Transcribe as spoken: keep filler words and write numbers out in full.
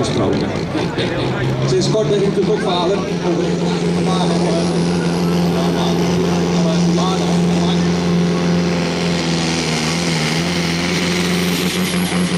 gesproken. Sinds kort ben ik natuurlijk ook vader. Over